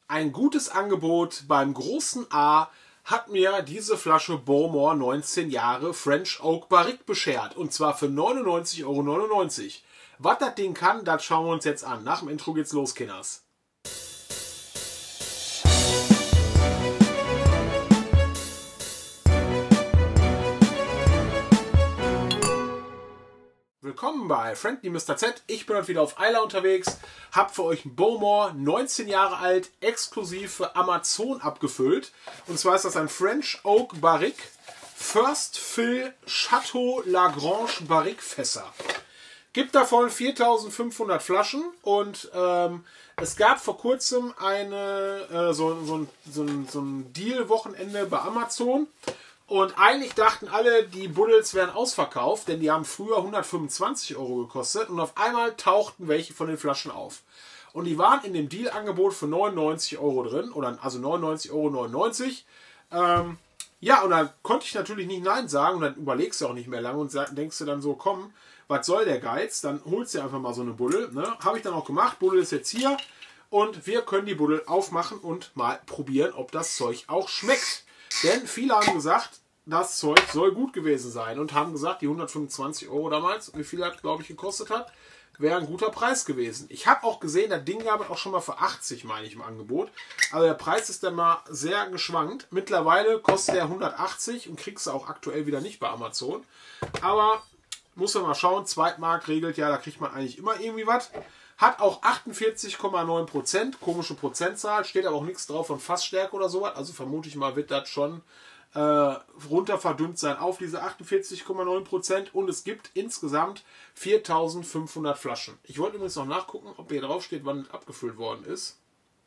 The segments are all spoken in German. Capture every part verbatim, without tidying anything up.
Ein gutes Angebot beim großen A hat mir diese Flasche Bowmore neunzehn Jahre French Oak Barrique beschert. Und zwar für neunundneunzig Euro neunundneunzig. Was das Ding kann, das schauen wir uns jetzt an. Nach dem Intro geht's los, Kinders. Willkommen bei Friendly Mister Z. Ich bin heute wieder auf Eila unterwegs, hab für euch einen Bowmore, neunzehn Jahre alt, exklusiv für Amazon abgefüllt. Und zwar ist das ein French Oak Barrique First Fill Chateau Lagrange Barrique Fässer. Gibt davon viertausendfünfhundert Flaschen und ähm, es gab vor kurzem eine, äh, so, so, so, so ein Deal-Wochenende bei Amazon. Und eigentlich dachten alle, die Buddels wären ausverkauft, denn die haben früher hundertfünfundzwanzig Euro gekostet und auf einmal tauchten welche von den Flaschen auf. Und die waren in dem Deal-Angebot für neunundneunzig Euro drin, oder also neunundneunzig Euro neunundneunzig. Ähm, ja, und da konnte ich natürlich nicht Nein sagen und dann überlegst du auch nicht mehr lange und denkst du dann so, komm, was soll der Geiz? Dann holst du einfach mal so eine Buddel. Ne? Habe ich dann auch gemacht, Buddel ist jetzt hier und wir können die Buddel aufmachen und mal probieren, ob das Zeug auch schmeckt. Denn viele haben gesagt, das Zeug soll gut gewesen sein und haben gesagt, die hundertfünfundzwanzig Euro damals, wie viel das, glaube ich, gekostet hat, wäre ein guter Preis gewesen. Ich habe auch gesehen, das Ding gab es auch schon mal für achtzig, meine ich, im Angebot. Also der Preis ist dann mal sehr geschwankt. Mittlerweile kostet der hundertachtzig und kriegst du auch aktuell wieder nicht bei Amazon. Aber muss man mal schauen, Zweitmarkt regelt ja, da kriegt man eigentlich immer irgendwie was. Hat auch achtundvierzig Komma neun Prozent, komische Prozentzahl, steht aber auch nichts drauf von Fassstärke oder sowas. Also vermute ich mal, wird das schon äh, runter verdünnt sein auf diese achtundvierzig Komma neun Prozent. Und es gibt insgesamt viertausendfünfhundert Flaschen. Ich wollte übrigens noch nachgucken, ob hier drauf steht, wann abgefüllt worden ist.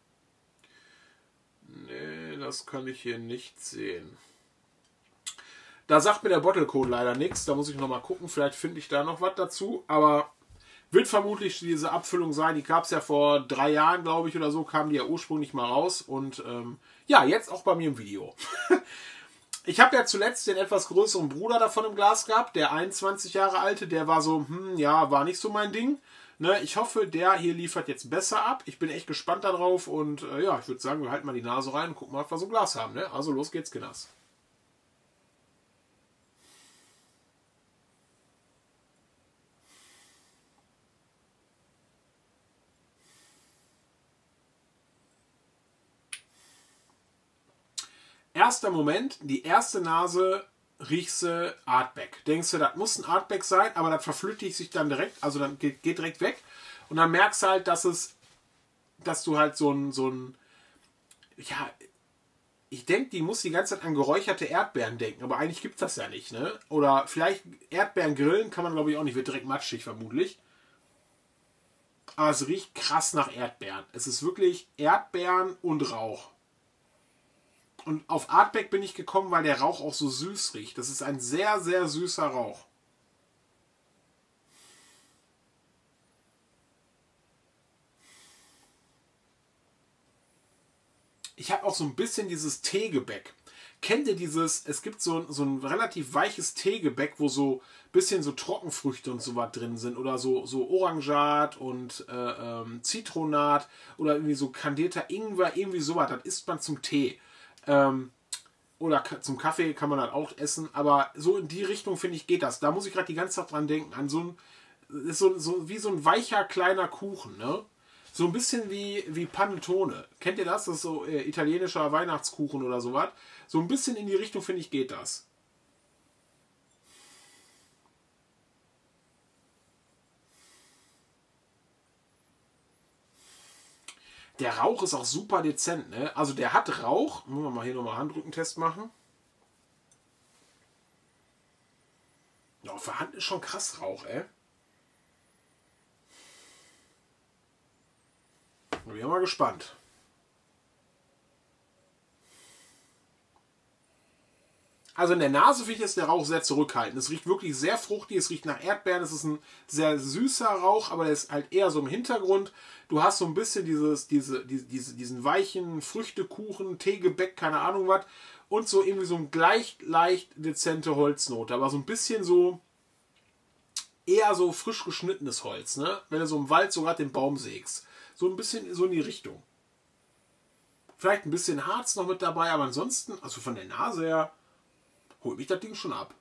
Nee, das kann ich hier nicht sehen. Da sagt mir der Bottlecode leider nichts. Da muss ich noch mal gucken. Vielleicht finde ich da noch was dazu. Aber wird vermutlich diese Abfüllung sein. Die gab es ja vor drei Jahren, glaube ich, oder so. Kam die ja ursprünglich mal raus. Und ähm, ja, jetzt auch bei mir im Video. Ich habe ja zuletzt den etwas größeren Bruder davon im Glas gehabt. Der einundzwanzig Jahre alte. Der war so, hm, ja, war nicht so mein Ding. Ne, ich hoffe, der hier liefert jetzt besser ab. Ich bin echt gespannt darauf. Und äh, ja, ich würde sagen, wir halten mal die Nase rein und gucken mal, ob wir so ein Glas haben. Ne? Also los geht's, Kinders. Erster Moment, die erste Nase riechst du Artback. Denkst du, das muss ein Artback sein, aber das verflüchtigt sich dann direkt, also dann geht, geht direkt weg. Und dann merkst du halt, dass es, dass du halt so ein, so ein, ja, ich denke, die muss die ganze Zeit an geräucherte Erdbeeren denken, aber eigentlich gibt es das ja nicht, ne? Oder vielleicht Erdbeeren grillen kann man, glaube ich, auch nicht, wird direkt matschig vermutlich. Aber es riecht krass nach Erdbeeren. Es ist wirklich Erdbeeren und Rauch. Und auf Artback bin ich gekommen, weil der Rauch auch so süß riecht. Das ist ein sehr, sehr süßer Rauch. Ich habe auch so ein bisschen dieses Teegebäck. Kennt ihr dieses, es gibt so, so ein relativ weiches Teegebäck, wo so ein bisschen so Trockenfrüchte und so was drin sind. Oder so, so Orangat und äh, ähm, Zitronat oder irgendwie so kandierter Ingwer, irgendwie sowas. Das isst man zum Tee. Ähm, oder zum Kaffee kann man halt auch essen, aber so in die Richtung, finde ich, geht das. Da muss ich gerade die ganze Zeit dran denken, an so ein, ist so, so wie so ein weicher kleiner Kuchen, ne? So ein bisschen wie, wie Panettone. Kennt ihr das? Das ist so äh, italienischer Weihnachtskuchen oder sowas. So ein bisschen in die Richtung, finde ich, geht das. Der Rauch ist auch super dezent, ne? Also der hat Rauch. Müssen wir mal hier nochmal Handrückentest machen. Ja, auf der Hand ist schon krass Rauch, ey. Bin ich mal gespannt. Also in der Nase finde ich jetzt der Rauch sehr zurückhaltend. Es riecht wirklich sehr fruchtig, es riecht nach Erdbeeren, es ist ein sehr süßer Rauch, aber der ist halt eher so im Hintergrund. Du hast so ein bisschen dieses, diese, diese, diesen weichen Früchtekuchen, Teegebäck, keine Ahnung was. Und so irgendwie so ein gleich leicht dezente Holznote, aber so ein bisschen so eher so frisch geschnittenes Holz, ne? Wenn du so im Wald sogar den Baum sägst. So ein bisschen so in die Richtung. Vielleicht ein bisschen Harz noch mit dabei, aber ansonsten, also von der Nase her, holt mich das Ding schon ab.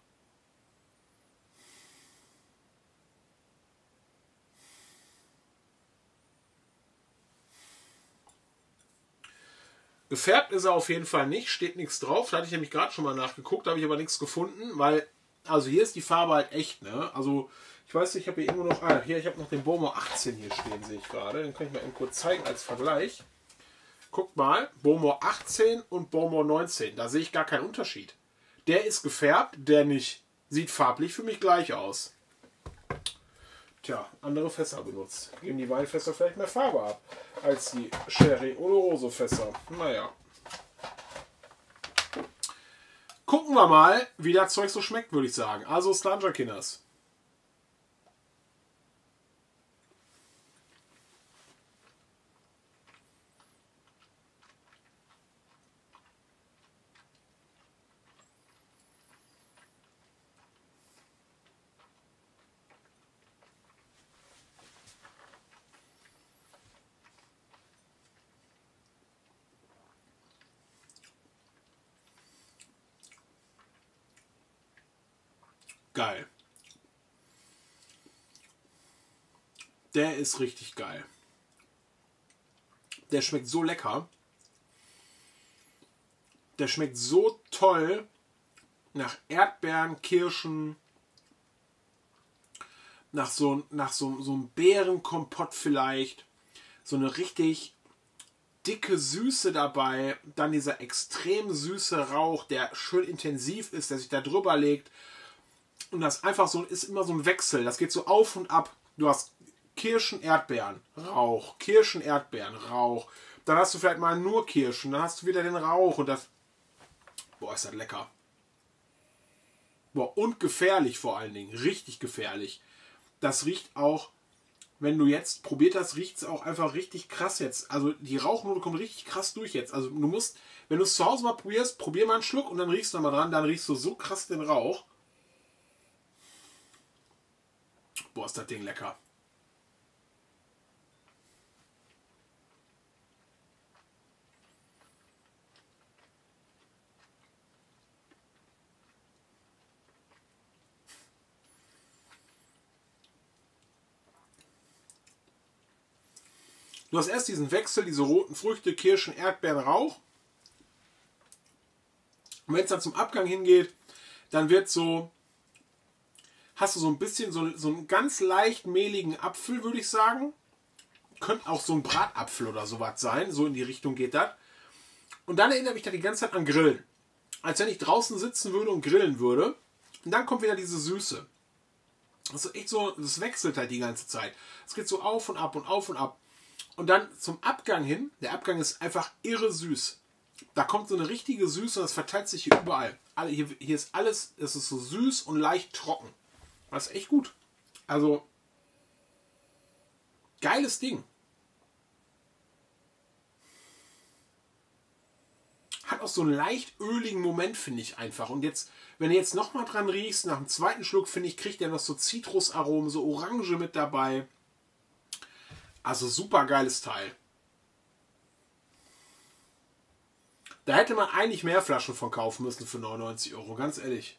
Gefärbt ist er auf jeden Fall nicht, steht nichts drauf. Da hatte ich nämlich gerade schon mal nachgeguckt, da habe ich aber nichts gefunden, weil, also hier ist die Farbe halt echt, ne? Also, ich weiß nicht, ich habe hier irgendwo noch, ah, hier, ich habe noch den Bowmore achtzehn hier stehen, sehe ich gerade. Den kann ich mal eben kurz zeigen als Vergleich. Guckt mal, Bowmore achtzehn und Bowmore neunzehn, da sehe ich gar keinen Unterschied. Der ist gefärbt, der nicht. Sieht farblich für mich gleich aus. Tja, andere Fässer benutzt. Geben die Weinfässer vielleicht mehr Farbe ab als die Sherry- oder Rose-Fässer. Naja. Gucken wir mal, wie das Zeug so schmeckt, würde ich sagen. Also Slanger Kinders. Geil. Der ist richtig geil. Der schmeckt so lecker. Der schmeckt so toll nach Erdbeeren, Kirschen, nach so, nach so, so einem Beerenkompott vielleicht. So eine richtig dicke Süße dabei. Dann dieser extrem süße Rauch, der schön intensiv ist, der sich da drüber legt. Und das einfach so ist immer so ein Wechsel. Das geht so auf und ab. Du hast Kirschen, Erdbeeren, Rauch. Kirschen, Erdbeeren, Rauch. Dann hast du vielleicht mal nur Kirschen. Dann hast du wieder den Rauch. Und das. Boah, ist das lecker. Boah, und gefährlich vor allen Dingen. Richtig gefährlich. Das riecht auch, wenn du jetzt probiert hast, riecht es auch einfach richtig krass jetzt. Also die Rauchnote kommt richtig krass durch jetzt. Also du musst, wenn du es zu Hause mal probierst, probier mal einen Schluck und dann riechst du mal dran. Dann riechst du so krass den Rauch. Boah, ist das Ding lecker. Du hast erst diesen Wechsel, diese roten Früchte, Kirschen, Erdbeeren, Rauch. Und wenn es dann zum Abgang hingeht, dann wird so, hast du so ein bisschen so, so einen ganz leicht mehligen Apfel, würde ich sagen. Könnte auch so ein Bratapfel oder sowas sein. So in die Richtung geht das. Und dann erinnert mich das die ganze Zeit an Grillen. Als wenn ich draußen sitzen würde und grillen würde. Und dann kommt wieder diese Süße. Das ist echt so, das wechselt halt die ganze Zeit. Es geht so auf und ab und auf und ab. Und dann zum Abgang hin, der Abgang ist einfach irre süß. Da kommt so eine richtige Süße und das verteilt sich hier überall. Alle, hier, hier ist alles, es ist so süß und leicht trocken. Das ist echt gut. Also, geiles Ding. Hat auch so einen leicht öligen Moment, finde ich einfach. Und jetzt, wenn du jetzt nochmal dran riechst, nach dem zweiten Schluck, finde ich, kriegt er noch so Zitrusaromen, so Orange mit dabei. Also super geiles Teil. Da hätte man eigentlich mehr Flaschen von kaufen müssen für neunundneunzig Euro, ganz ehrlich.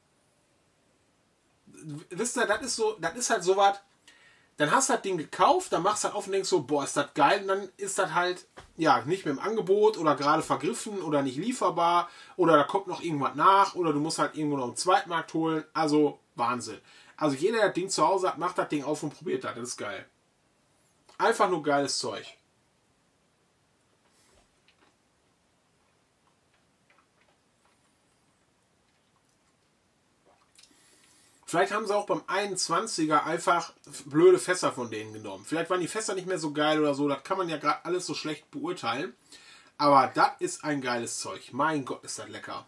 Wisst ihr, das ist so, das ist halt so was, dann hast du das Ding gekauft, dann machst du halt auf und denkst so, boah, ist das geil, und dann ist das halt, ja, nicht mehr im Angebot oder gerade vergriffen oder nicht lieferbar oder da kommt noch irgendwas nach oder du musst halt irgendwo noch einen Zweitmarkt holen, also Wahnsinn. Also jeder, der das Ding zu Hause hat, macht das Ding auf und probiert das, das ist geil. Einfach nur geiles Zeug. Vielleicht haben sie auch beim einundzwanziger einfach blöde Fässer von denen genommen. Vielleicht waren die Fässer nicht mehr so geil oder so. Das kann man ja gerade alles so schlecht beurteilen. Aber das ist ein geiles Zeug. Mein Gott, ist das lecker.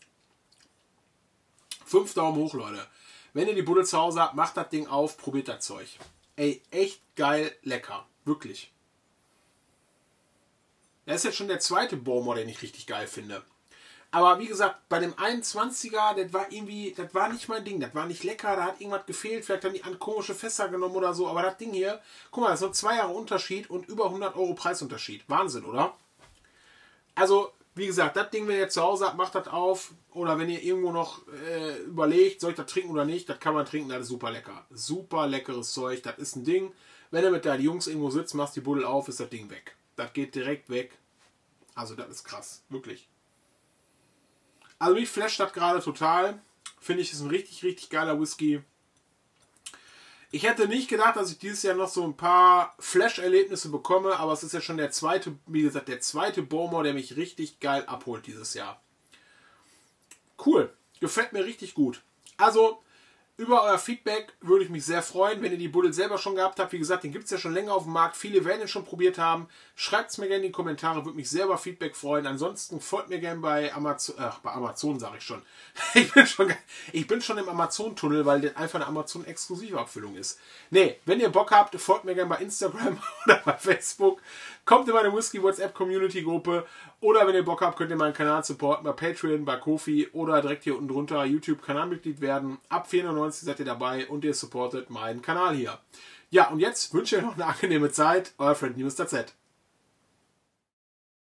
Fünf Daumen hoch, Leute. Wenn ihr die Buddel zu Hause habt, macht das Ding auf, probiert das Zeug. Ey, echt geil, lecker. Wirklich. Das ist jetzt schon der zweite Bowmore, den ich richtig geil finde. Aber wie gesagt, bei dem einundzwanziger, das war irgendwie, das war nicht mein Ding. Das war nicht lecker, da hat irgendwas gefehlt. Vielleicht haben die an komische Fässer genommen oder so. Aber das Ding hier, guck mal, das ist nur zwei Jahre Unterschied und über hundert Euro Preisunterschied. Wahnsinn, oder? Also, wie gesagt, das Ding, wenn ihr zu Hause habt, macht das auf. Oder wenn ihr irgendwo noch äh, überlegt, soll ich das trinken oder nicht, das kann man trinken, das ist super lecker. Super leckeres Zeug, das ist ein Ding. Wenn ihr mit deinen Jungs irgendwo sitzt, machst die Buddel auf, ist das Ding weg. Das geht direkt weg. Also das ist krass, wirklich. Also mich flasht das gerade total. Finde ich, ist ein richtig, richtig geiler Whisky. Ich hätte nicht gedacht, dass ich dieses Jahr noch so ein paar Flash-Erlebnisse bekomme, aber es ist ja schon der zweite, wie gesagt, der zweite Bowmore, der mich richtig geil abholt dieses Jahr. Cool, gefällt mir richtig gut. Also, über euer Feedback würde ich mich sehr freuen, wenn ihr die Buddel selber schon gehabt habt. Wie gesagt, den gibt es ja schon länger auf dem Markt. Viele werden ihn schon probiert haben. Schreibt es mir gerne in die Kommentare, würde mich sehr über Feedback freuen. Ansonsten folgt mir gerne bei Amazon, ach, bei Amazon sage ich schon. Ich bin schon, ich bin schon im Amazon-Tunnel, weil das einfach eine Amazon-Exklusivabfüllung ist. Nee, wenn ihr Bock habt, folgt mir gerne bei Instagram oder bei Facebook. Kommt in meine Whisky-WhatsApp-Community-Gruppe. Oder wenn ihr Bock habt, könnt ihr meinen Kanal supporten bei Patreon, bei Ko-fi oder direkt hier unten drunter YouTube-Kanalmitglied werden. Ab vier neunzig seid ihr dabei und ihr supportet meinen Kanal hier. Ja, und jetzt wünsche ich euch noch eine angenehme Zeit. Euer Friendly Mister Z.